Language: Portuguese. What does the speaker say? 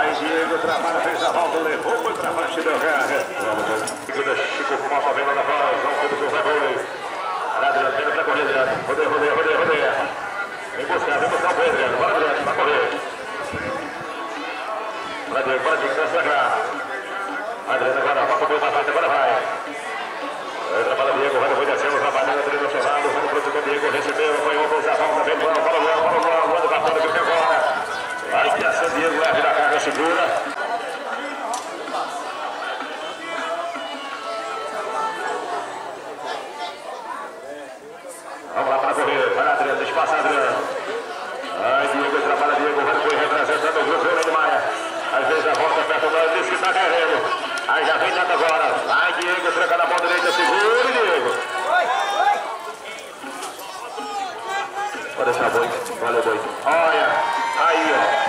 Aí Diego trabalha, fez a volta, levou, foi pra baixo do carro. Chico Mota vem lá na voz, vamos ver o seu Zagoi. Adriano, vem pra correr, Adriano. Rodeia. Vem buscar o Pedro, bora Adriano, vai correr. Bora Diego, dança cá. Adriano agora, vai pro bate, agora vai. Aí trabalha Diego, vai descendo, trabalhando, Adriano chegando, vamos pro segundo Diego, recebeu, apanhou, fez a volta, vem para o lado da fora que agora. Vai que a San Diego leve da carga, segura. Vamos lá para correr, vai Adriano, deixa passar Adriano. Aí Diego, trabalha Diego, vai correr representando o grupo de Maia. Às vezes a volta perto do disse que está querendo. Aí já vem dando agora. Vai Diego, tranca na mão direita, segura Diego. Pode deixar Boito, valeu Boito. Olha, aí ó.